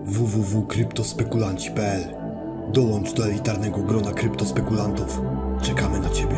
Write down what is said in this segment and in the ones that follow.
www.kryptospekulanci.pl. Dołącz do elitarnego grona kryptospekulantów. Czekamy na Ciebie.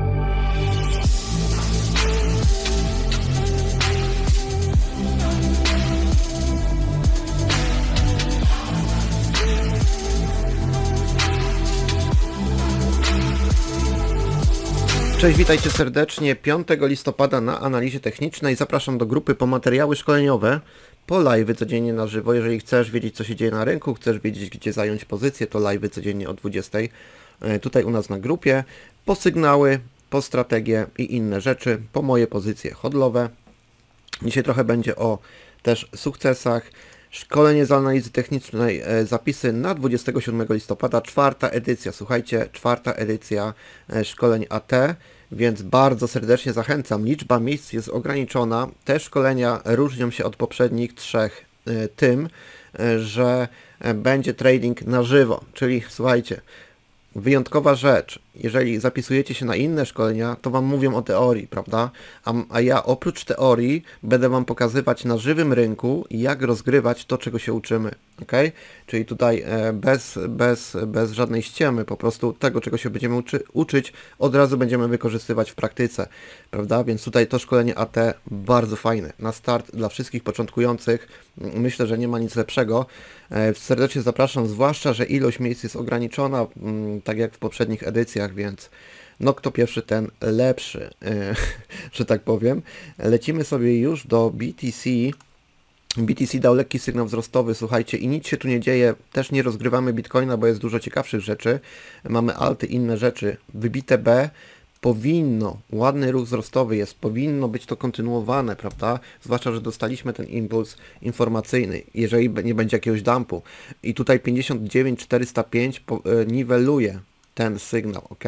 Cześć, witajcie serdecznie. 5 listopada na analizie technicznej. Zapraszam do grupy po materiały szkoleniowe, po live'y codziennie na żywo. Jeżeli chcesz wiedzieć, co się dzieje na rynku, chcesz wiedzieć, gdzie zająć pozycję, to live'y codziennie o 20 tutaj u nas na grupie, po sygnały, po strategie i inne rzeczy, po moje pozycje hodlowe. Dzisiaj trochę będzie o też sukcesach. Szkolenie z analizy technicznej, zapisy na 27 listopada, 4. edycja, słuchajcie, 4. edycja szkoleń AT, więc bardzo serdecznie zachęcam. Liczba miejsc jest ograniczona. Te szkolenia różnią się od poprzednich 3 tym, że będzie trading na żywo, czyli słuchajcie, wyjątkowa rzecz, jeżeli zapisujecie się na inne szkolenia, to Wam mówią o teorii, prawda? A ja oprócz teorii będę Wam pokazywać na żywym rynku, jak rozgrywać to, czego się uczymy, ok? Czyli tutaj bez żadnej ściemy, po prostu tego, czego się będziemy uczyć, od razu będziemy wykorzystywać w praktyce, prawda? Więc tutaj to szkolenie AT bardzo fajne. Na start dla wszystkich początkujących, myślę, że nie ma nic lepszego. Serdecznie zapraszam, zwłaszcza, że ilość miejsc jest ograniczona, tak jak w poprzednich edycjach, więc no kto pierwszy, ten lepszy, że tak powiem. Lecimy sobie już do BTC. BTC dał lekki sygnał wzrostowy, słuchajcie, i nic się tu nie dzieje. Też nie rozgrywamy Bitcoina, bo jest dużo ciekawszych rzeczy. Mamy alty, inne rzeczy. Wybite B. Powinno, ładny ruch wzrostowy jest, powinno być to kontynuowane, prawda? Zwłaszcza, że dostaliśmy ten impuls informacyjny, jeżeli nie będzie jakiegoś dumpu. I tutaj 59,405 niweluje ten sygnał, ok?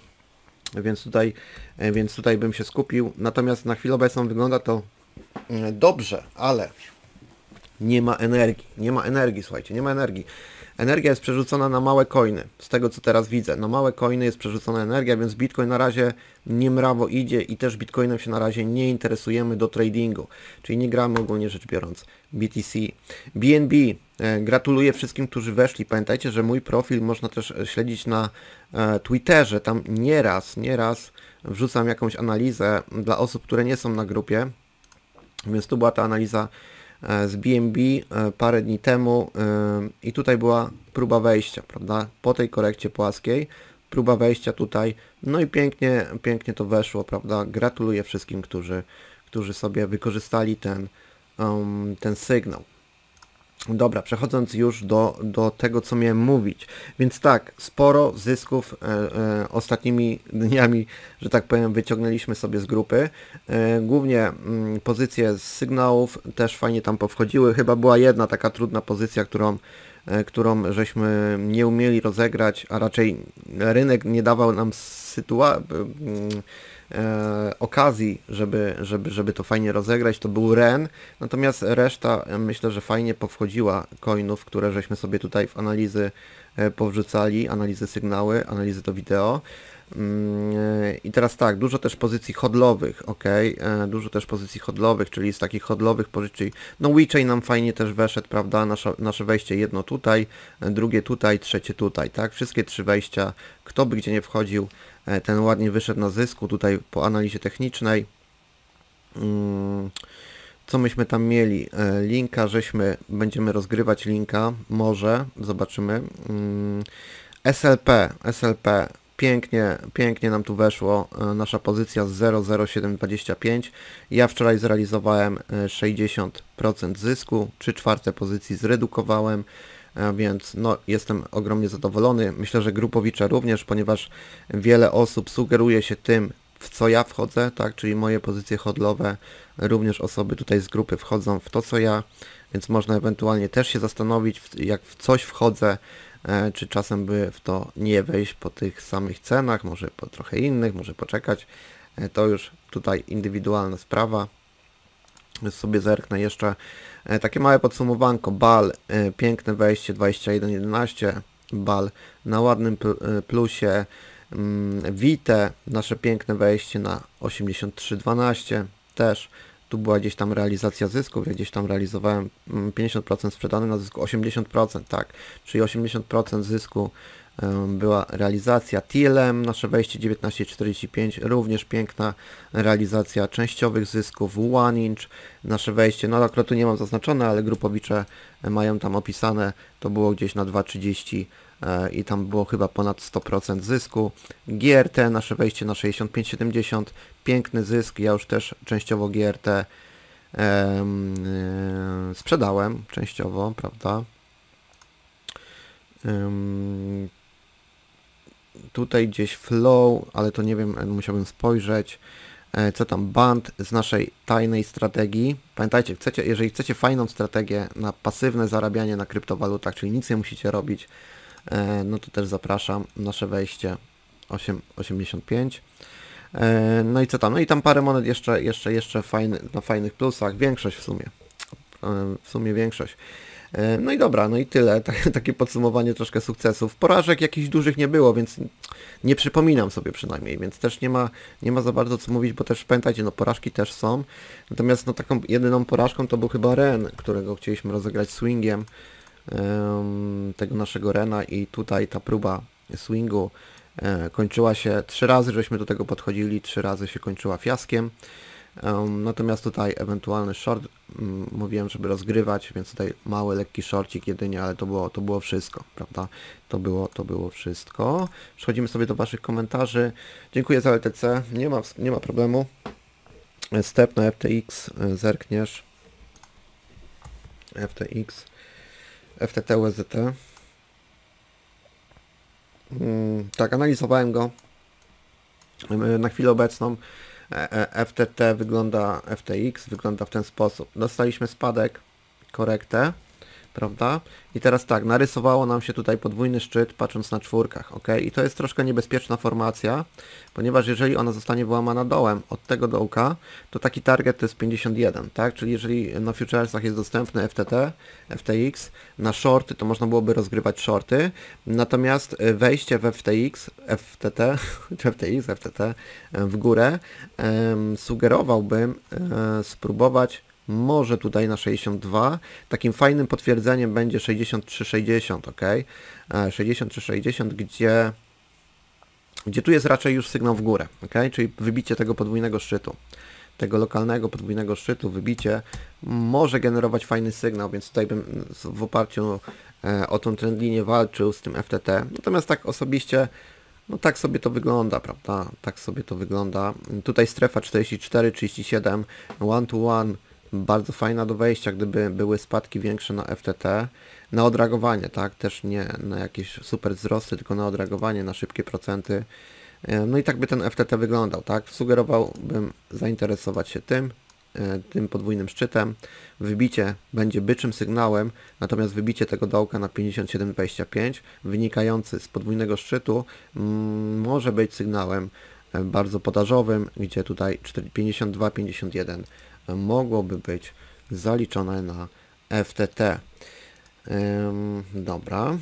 Więc tutaj bym się skupił. Natomiast na chwilę obecną wygląda to dobrze, ale nie ma energii. Nie ma energii, słuchajcie, nie ma energii. Energia jest przerzucona na małe coiny, z tego co teraz widzę. Na małe coiny jest przerzucona energia, więc Bitcoin na razie nie mrawo idzie i też Bitcoinem się na razie nie interesujemy do tradingu. Czyli nie gramy ogólnie rzecz biorąc. BTC. BNB. Gratuluję wszystkim, którzy weszli. Pamiętajcie, że mój profil można też śledzić na Twitterze. Tam nieraz wrzucam jakąś analizę dla osób, które nie są na grupie. Więc tu była ta analiza z BNB parę dni temu i tutaj była próba wejścia, prawda? Po tej korekcie płaskiej, próba wejścia tutaj, no i pięknie to weszło, prawda? Gratuluję wszystkim, którzy sobie wykorzystali ten sygnał. Dobra, przechodząc już do tego, co miałem mówić. Więc tak, sporo zysków ostatnimi dniami, że tak powiem, wyciągnęliśmy sobie z grupy. Głównie pozycje z sygnałów też fajnie tam powchodziły. Chyba była jedna taka trudna pozycja, którą żeśmy nie umieli rozegrać, a raczej rynek nie dawał nam okazji, żeby to fajnie rozegrać. To był REN, natomiast reszta myślę, że fajnie powchodziła coinów, które żeśmy sobie tutaj w analizy powrzucali, analizy sygnały, analizy do wideo. I teraz tak, dużo też pozycji hodlowych, ok, dużo też pozycji hodlowych, czyli z takich hodlowych pozycji, no WeChain nam fajnie też weszedł, prawda, nasze wejście jedno tutaj, drugie tutaj, trzecie tutaj, tak, wszystkie 3 wejścia, kto by gdzie nie wchodził, ten ładnie wyszedł na zysku, tutaj po analizie technicznej. Co myśmy tam mieli? Linka, będziemy rozgrywać linka, może, zobaczymy. SLP, pięknie nam tu weszło, nasza pozycja z 0,0725. Ja wczoraj zrealizowałem 60% zysku, 3/4 pozycji zredukowałem, więc no, jestem ogromnie zadowolony. Myślę, że grupowicze również, ponieważ wiele osób sugeruje się tym, w co ja wchodzę, tak, czyli moje pozycje hodlowe, również osoby tutaj z grupy wchodzą w to, co ja, więc można ewentualnie też się zastanowić, jak w coś wchodzę, czy czasem by w to nie wejść po tych samych cenach, może po trochę innych, może poczekać. To już tutaj indywidualna sprawa. Sobie zerknę jeszcze. Takie małe podsumowanko. BAL, piękne wejście 21.11. BAL na ładnym plusie. Vite, nasze piękne wejście na 83.12. Też tu była gdzieś tam realizacja zysków, ja gdzieś tam realizowałem 50% sprzedane na zysku, 80%, tak, czyli 80% zysku była realizacja. TLM, nasze wejście 19,45, również piękna realizacja częściowych zysków. One Inch, nasze wejście, no akurat tu nie mam zaznaczone, ale grupowicze mają tam opisane, to było gdzieś na 2,30 i tam było chyba ponad 100% zysku. GRT, nasze wejście na 65,70, piękny zysk, ja już też częściowo GRT sprzedałem, częściowo, prawda. Tutaj gdzieś flow, ale to nie wiem, musiałbym spojrzeć. Co tam, band z naszej tajnej strategii. Pamiętajcie, jeżeli chcecie fajną strategię na pasywne zarabianie na kryptowalutach, czyli nic nie musicie robić, no to też zapraszam. Nasze wejście 8,85. No i co tam? No i tam parę monet jeszcze na fajnych plusach. Większość w sumie. W sumie większość. No i dobra, no i tyle. Takie podsumowanie troszkę sukcesów. Porażek jakichś dużych nie było, więc nie przypominam sobie przynajmniej, więc też nie ma za bardzo co mówić, bo też pamiętajcie, no porażki też są. Natomiast no taką jedyną porażką to był chyba Ren, którego chcieliśmy rozegrać swingiem tego naszego Rena i tutaj ta próba swingu kończyła się 3 razy, żeśmy do tego podchodzili, 3 razy się kończyła fiaskiem. Natomiast tutaj ewentualny short, mówiłem, żeby rozgrywać, więc tutaj mały, lekki shortik jedynie, ale to było wszystko, prawda? To było wszystko. Przechodzimy sobie do Waszych komentarzy. Dziękuję za LTC, nie ma problemu. Step na FTX, zerkniesz. FTX, FTT, USDT. Tak, analizowałem go na chwilę obecną. FTT wygląda, FTX wygląda w ten sposób. Dostaliśmy spadek, korektę, prawda? I teraz tak, narysowało nam się tutaj podwójny szczyt, patrząc na czwórkach, ok? I to jest troszkę niebezpieczna formacja, ponieważ jeżeli ona zostanie wyłamana dołem od tego dołka, to taki target to jest 51, tak? Czyli jeżeli na futuresach jest dostępny FTT, FTX, na shorty to można byłoby rozgrywać shorty, natomiast wejście w FTX, FTT, czy FTX, FTT w górę, sugerowałbym spróbować może tutaj na 62, takim fajnym potwierdzeniem będzie 63,60, ok? 63,60, gdzie tu jest raczej już sygnał w górę, ok? Czyli wybicie tego podwójnego szczytu, tego lokalnego podwójnego szczytu, wybicie może generować fajny sygnał, więc tutaj bym w oparciu o tą trendlinię walczył z tym FTT, natomiast tak osobiście, no tak sobie to wygląda, prawda? Tak sobie to wygląda. Tutaj strefa 44-37, one to one, bardzo fajna do wejścia, gdyby były spadki większe na FTT, na odreagowanie, tak, też nie na jakieś super wzrosty, tylko na odreagowanie, na szybkie procenty. No i tak by ten FTT wyglądał, tak, sugerowałbym zainteresować się tym podwójnym szczytem. Wybicie będzie byczym sygnałem, natomiast wybicie tego dołka na 57,25 wynikający z podwójnego szczytu może być sygnałem bardzo podażowym, gdzie tutaj 52,51 mogłoby być zaliczone na FTT. Dobra.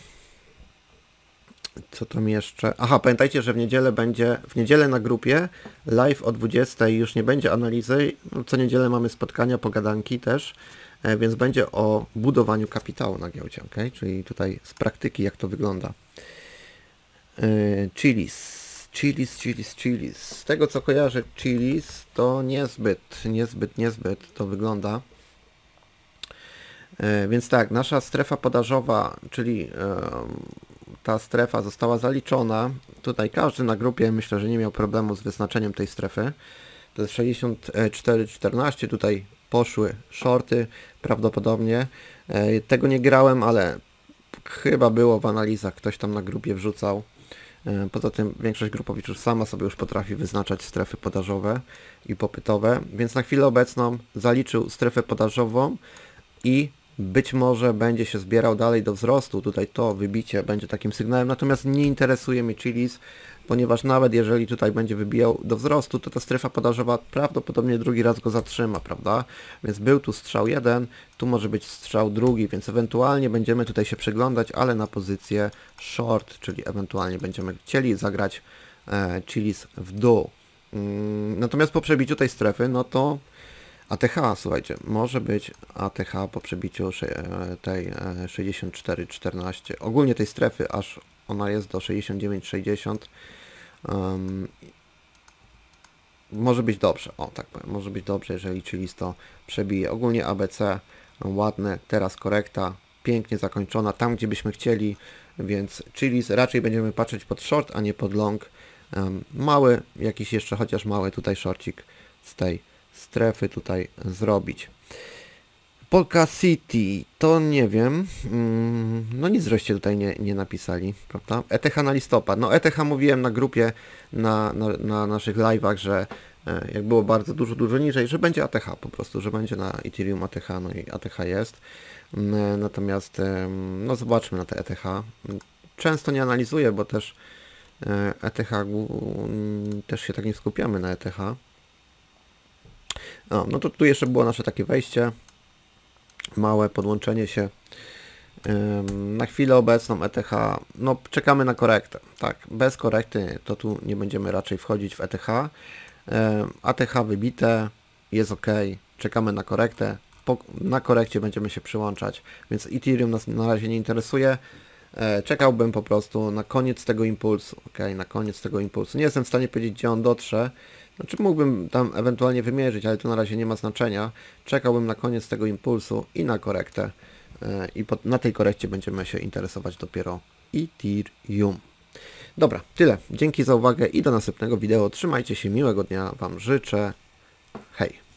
Co tam jeszcze? Aha, pamiętajcie, że w niedzielę na grupie live o 20 już nie będzie analizy. Co niedzielę mamy spotkania, pogadanki też, więc będzie o budowaniu kapitału na giełdzie, ok? Czyli tutaj z praktyki jak to wygląda. Chiliz. Z tego co kojarzę Chiliz, to niezbyt to wygląda. Więc tak, nasza strefa podażowa, czyli ta strefa została zaliczona. Tutaj każdy na grupie myślę, że nie miał problemu z wyznaczeniem tej strefy. To jest 64,14, tutaj poszły shorty prawdopodobnie. Tego nie grałem, ale chyba było w analizach, ktoś tam na grupie wrzucał. Poza tym większość grupowiczów sama sobie już potrafi wyznaczać strefy podażowe i popytowe, więc na chwilę obecną zaliczył strefę podażową i być może będzie się zbierał dalej do wzrostu. Tutaj to wybicie będzie takim sygnałem, natomiast nie interesuje mnie Chiliz, ponieważ nawet jeżeli tutaj będzie wybijał do wzrostu, to ta strefa podażowa prawdopodobnie drugi raz go zatrzyma, prawda? Więc był tu strzał jeden, tu może być strzał drugi, więc ewentualnie będziemy tutaj się przyglądać, ale na pozycję short, czyli ewentualnie będziemy chcieli zagrać Chiliz w dół. Natomiast po przebiciu tej strefy, no to ATH, słuchajcie, może być ATH po przebiciu tej 64,14. Ogólnie tej strefy, aż ona jest do 69,60. Może być dobrze, o tak powiem, może być dobrze, jeżeli Chiliz to przebije. Ogólnie ABC ładne, teraz korekta, pięknie zakończona, tam gdzie byśmy chcieli, więc Chiliz raczej będziemy patrzeć pod short, a nie pod long. Mały, jakiś jeszcze chociaż mały tutaj shorcik z tej strefy tutaj zrobić. Polka City, to nie wiem, no nic żeście tutaj nie napisali, prawda? ETH na listopad, no ETH mówiłem na grupie, na naszych live'ach, że jak było bardzo dużo niżej, że będzie ATH po prostu, że będzie na Ethereum ATH, no i ATH jest. Natomiast, no zobaczmy na te ETH. Często nie analizuję, bo też ETH, też się tak nie skupiamy na ETH. No to tu jeszcze było nasze takie wejście. Małe podłączenie się. Na chwilę obecną ETH, no czekamy na korektę. Tak, bez korekty to tu nie będziemy raczej wchodzić w ETH. ATH wybite, jest ok, czekamy na korektę. Na korekcie będziemy się przyłączać, więc Ethereum nas na razie nie interesuje. Czekałbym po prostu na koniec tego impulsu. Ok, na koniec tego impulsu. Nie jestem w stanie powiedzieć, gdzie on dotrze. Znaczy mógłbym tam ewentualnie wymierzyć, ale to na razie nie ma znaczenia. Czekałbym na koniec tego impulsu i na korektę. I na tej korekcie będziemy się interesować dopiero Ethereum. Dobra, tyle. Dzięki za uwagę i do następnego wideo. Trzymajcie się, miłego dnia Wam życzę. Hej!